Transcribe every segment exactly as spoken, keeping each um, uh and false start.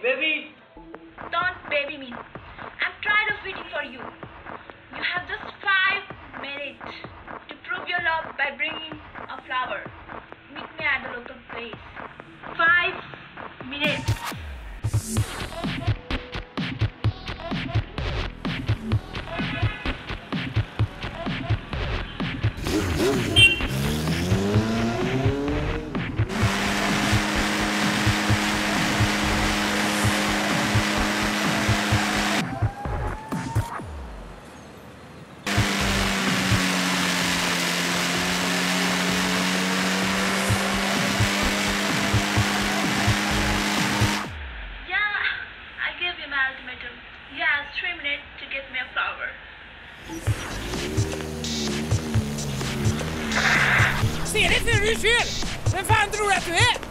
baby. Don't baby me. I'm tired of waiting for you. You have just five minutes to prove your love by bringing a flower. Meet me at the local place. Five minutes. Ultimatum. Yes, three minutes to get me a flower. Ser det för du kör? Vem fan tror du att du är?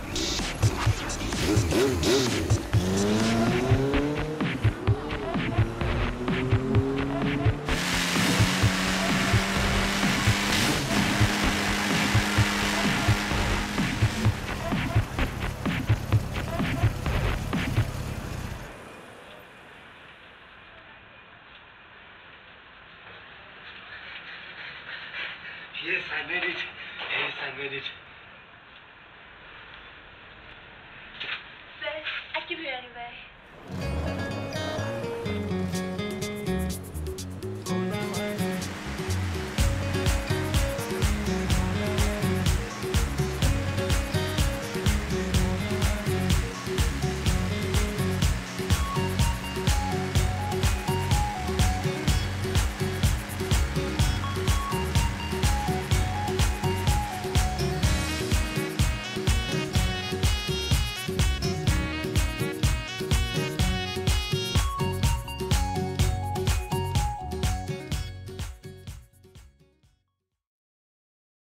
Yes, I made it. Yes, I made it. Well, I keep you anyway.